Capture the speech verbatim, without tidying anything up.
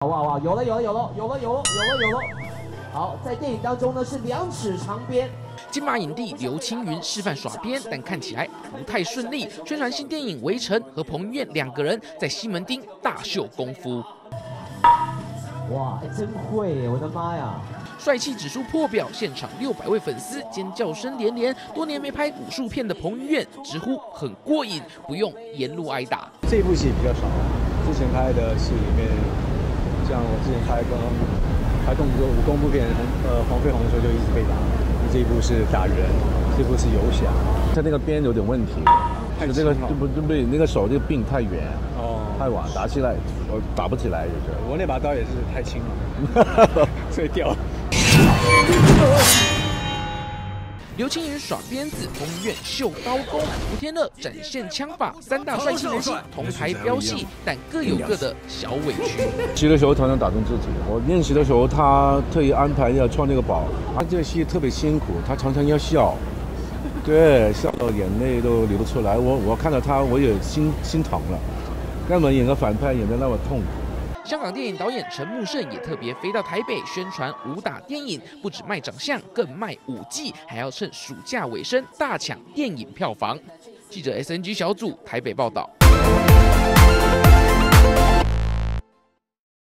哇哇，有了有了有了有了有了有了有了。好，在电影当中呢是两尺长鞭。 金马影帝刘青云示范耍鞭，但看起来不太顺利。宣传新电影《围城》和彭于晏两个人在西门町大秀功夫。 哇，真会耶！我的妈呀！ 帅气指数破表，现场六百位粉丝尖叫声连连。多年没拍武术片的彭于晏直呼很过瘾，不用沿路挨打。 这部戏比较少，之前拍的戏里面，像我之前拍过拍动作武功部片，呃，黄飞鸿的时候就一直被打。这一部是打人，这部是游侠。 他那个鞭有点问题，就这个对不对不对？那个手这个柄太圆，哦，太晚，打起来我打不起来，就是。 我那把刀也是太轻了，所以掉了。 刘青云耍鞭子，彭于晏秀刀功，古天乐展现枪法，三大帅气男星同台飙戏，但各有各的小委屈。 习的时候常常打动自己，我练习的时候他特意安排要穿那个宝，他这个戏特别辛苦，他常常要笑，对，笑到眼泪都流不出来。我我看到他我也心心疼了，根本演个反派演得那么痛苦。 香港电影导演陈木胜也特别飞到台北宣传武打电影，不只卖长相，更卖武技，还要趁暑假尾声大抢电影票房。记者 S N G 小组台北报道。